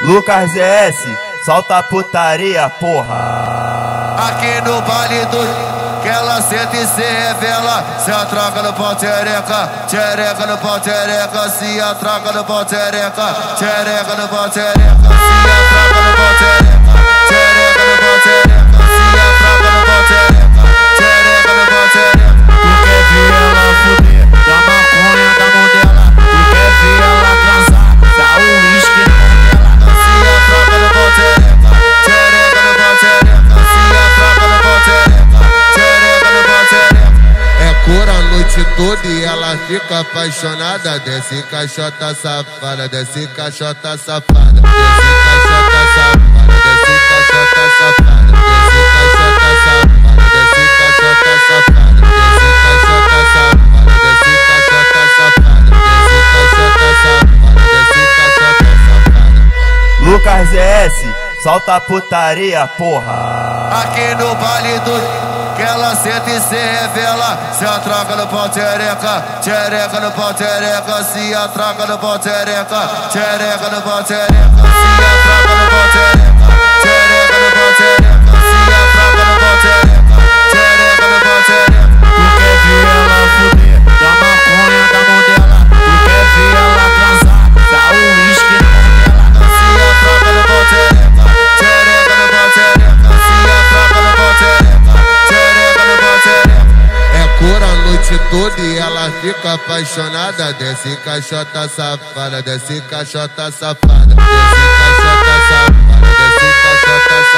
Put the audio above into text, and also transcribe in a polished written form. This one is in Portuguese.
Lucas ES, solta a putaria, porra. Aqui no baile do que ela senta e se revela. Se atraca no pau tchereca, tchereca no pau tchereca. Se atraca no pau tchereca, tchereca no pau tchereca. Se atraca no pau tchereca, tchereca no pau tchereca. Se atraca no pau tchereca, tchereca no pau tchereca. Tu quer ver ela fuder da maconha da mão dela? Tu quer ver ela transar, dá o uísque na mão dela? Se atraca no pau tchereca, tchereca no pau tchereca. Se atraca no pau tchereca, tchereca no pau tchereca. É cor a noite toda e ela fica apaixonada. Desce caixota safada, desce caixota safada, desce caixota safada, desce caixota safada, desce caixota safada, desce caixota safada, desce caixota safada, desce caixota safada, desce caixota safada, desce caixota safada. Lucas ES, solta a putaria, porra. Aqui no baile do que ela senta e se revela. Se atraca no pau tchereca, tchereca no pau tchereca. Se atraca no pau tchereca, tchereca no pau tchereca. Se atraca no pau tchereca, tchereca no pau tchereca. Se atraca no pau tchereca, tchereca no pau tchereca. Tu quer ver ela fuder da maconha da mão dela? Tu quer ver ela transar, dá o uísque na mão dela? Se atraca no pau tchereca, tchereca no pau tchereca. Se atraca no pau tchereca, tchereca no pau tchereca. É cor a noite toda e ela fica apaixonada. Desce caixota safada, desce caixota safada, desce caixota safada, desce caixota safada.